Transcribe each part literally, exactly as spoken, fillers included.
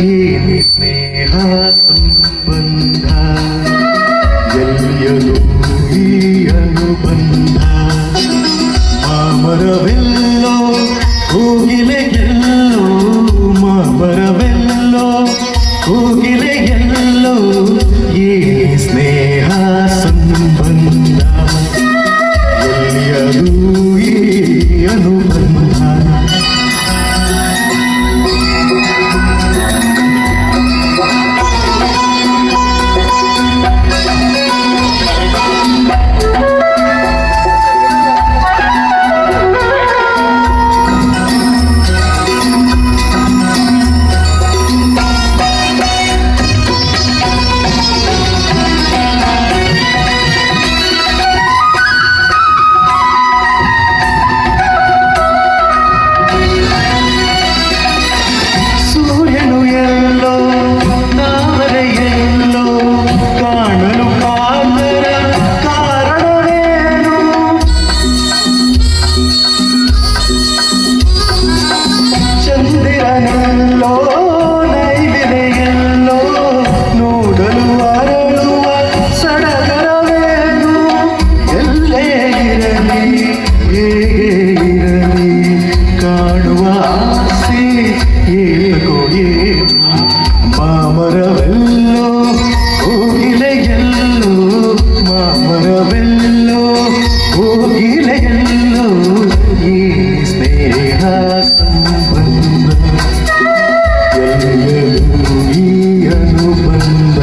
ಏನಿ ಸ್ನೇಹ ಸಂಬಂಧ ಎಲ್ಲಿಯದು ಈ ಅನುಬಂಧ ಮಾಮರವೆಲ್ಲೋ ಕೋಗಿಲೆಗೆಲ್ಲೋ ಮಾಮರವೆಲ್ಲೋ ಕೋಗಿಲೆಗೆಲ್ಲೋ ಏನಿ ಸ್ನೇಹ ಸಂಬಂಧ ಎಲ್ಲಿಯದು ಈ ಅನುಬಂಧ ಮಾಮರವೆಲ್ಲೋ ಕೋಗಿಲೆಗೆಲ್ಲೋ ಮಾಮರವೆಲ್ಲೋ ಕೋಗಿಲೆಗೆಲ್ಲೋ ಈ ಸ್ನೇಹ ಸಂಬಂಧ ಎಲ್ಲಿಯದು ಈ ಅನುಬಂಧ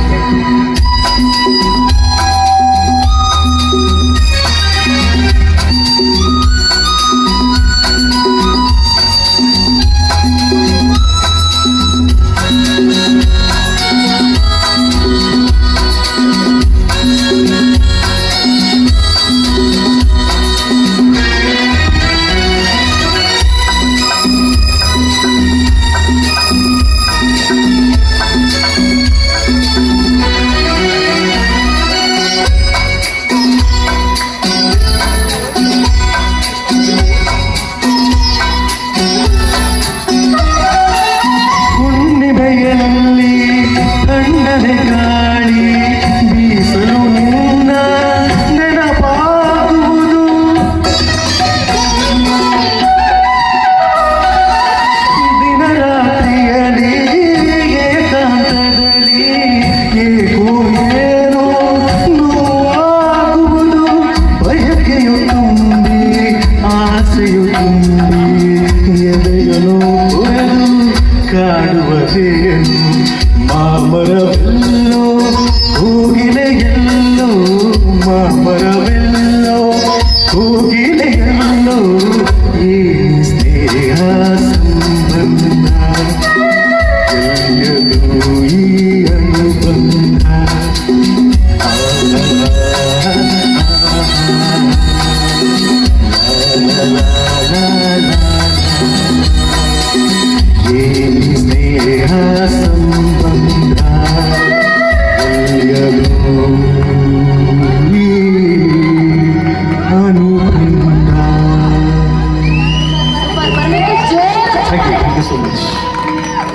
ಕಣ್ಣನೆ ಗಾಳಿ ಬೀಸಲು ನಿನ್ನ ನೆನಪಾಗುವುದು ದಿನರಾತ್ರಿಯಲ್ಲಿ ಏಕಾಂತದಲ್ಲಿ ಏಕೋ ಏನೋ ನೋವಾಗುವುದು ಬಯಕೆಯು ತುಂಬಿ ಆಸೆಯು ತುಂಬಿ ಎದೆಯನು ಕೊರೆದು ಕಾಡುವುದೇನು ಮಾಮರವೆಲ್ಲೋ ಕೋಗಿಲೆಗೆಲ್ಲೋ ಮಾಮರವೆಲ್ಲೋ ಕೋಗಿಲೆಗೆಲ್ಲೋ ಈ ಸ್ನೇಹ ಸಂಬಂಧ ಎಲ್ಲಿಯದು ಈ ಅನುಬಂಧ ಏನಿ ಸ್ನೇಹ ಸಂಬಂಧ ಎಲ್ಲಿಯದು ಈ ಅನುಬಂಧ. Thank you. Thank you so much.